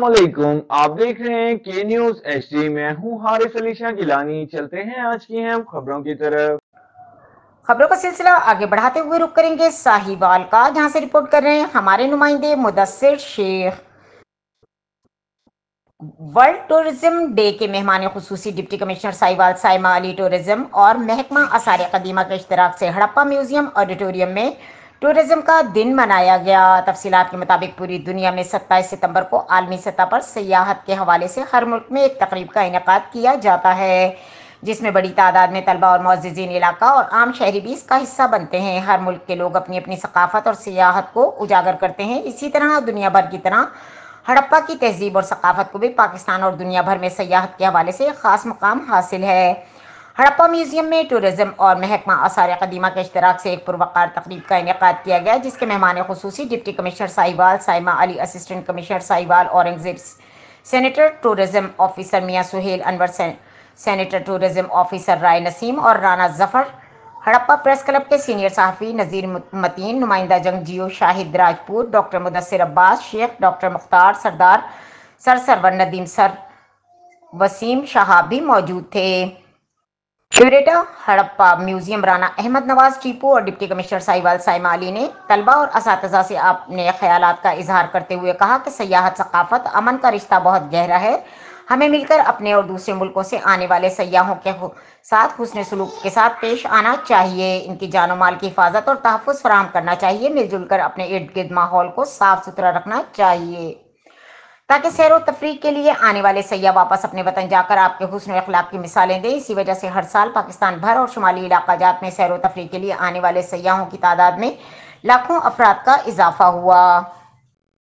अस्सलामुअलैकुम। आप देख रहे हैं के न्यूज HD। मैं हूं हारिस अली शाह गिलानी। चलते हैं आज की अहम खबरों की तरफ। खबरों का सिलसिला आगे बढ़ाते हुए रुक करेंगे साहिवाल का, जहां से रिपोर्ट कर रहे हैं हमारे नुमाइंदे Mudassir Shaikh. World tourism day के मेहमान खुसूसी deputy commissioner Sahiwal Saima Ali tourism और महकमा आसार कदीमा के इश्तराक से हड़प्पा म्यूजियम ऑडिटोरियम में टूरिज्म का दिन मनाया गया। तफसीलात के मुताबिक पूरी दुनिया में 27 सितंबर को आलमी सतह पर सियाहत के हवाले से हर मुल्क में एक तकरीब का इनेकाद किया जाता है, जिसमें बड़ी तादाद में तलबा और मुअज़्ज़िज़ीन इलाका और आम शहरी भी इसका हिस्सा बनते हैं। हर मुल्क के लोग अपनी अपनी सकाफत और सियाहत को उजागर करते हैं। इसी तरह दुनिया भर की तरह हड़प्पा की तहजीब और सकाफत को भी पाकिस्तान और दुनिया भर में सियाहत के हवाले से एक खास मुकाम हासिल है। हड़प्पा म्यूजियम में टूरिज्म और महकमा आसार कदीमा के इश्तराक से एक पुरवकार तकरीब का इनेकाद किया गया, जिसके मेहमान खुसूसी deputy commissioner Sahiwal Saima Ali, assistant commissioner Sahiwal Aurangzeb, senior tourism officer Mian Suhail Anwar, senior tourism officer Rai Naseem और राना जफर, हड़प्पा प्रेस क्लब के सीनियर सहाफ़ी नज़ीर मतीन, नुमाइंदा Jang Geo Shahid Rajput, doctor Mudassir Abbas Sheikh, doctor Mukhtar Sardar, sir Sarwar Nadeem, sir Wasim Shahab भी मौजूद थे। क्यूरेटर हड़प्पा म्यूजियम राना अहमद नवाज टीपू और डिप्टी कमिश्नर साहिवाल साइमा अली ने तलबा और असातिज़ा से अपने ख्यालात का इजहार करते हुए कहा कि सयाहत सकाफत अमन का रिश्ता बहुत गहरा है। हमें मिलकर अपने और दूसरे मुल्कों से आने वाले सयाहों के साथ हुस्न सलूक के साथ पेश आना चाहिए। इनकी जानो माल की हिफाजत और तहफ़्फ़ुज़ फराहम करना चाहिए। मिलजुल कर अपने इर्द गिर्द माहौल को साफ सुथरा रखना चाहिए, ताकि सैर व तफरीह के लिए आने वाले सयाह वापस अपने वतन जाकर आपके हुस्न व अखलाक की मिसालें दें। इसी वजह से हर साल पाकिस्तान भर और शुमाली इलाक़ाजात में सैर व तफरीह के लिए आने वाले सयाहों की तादाद में लाखों अफराद का इजाफा हुआ।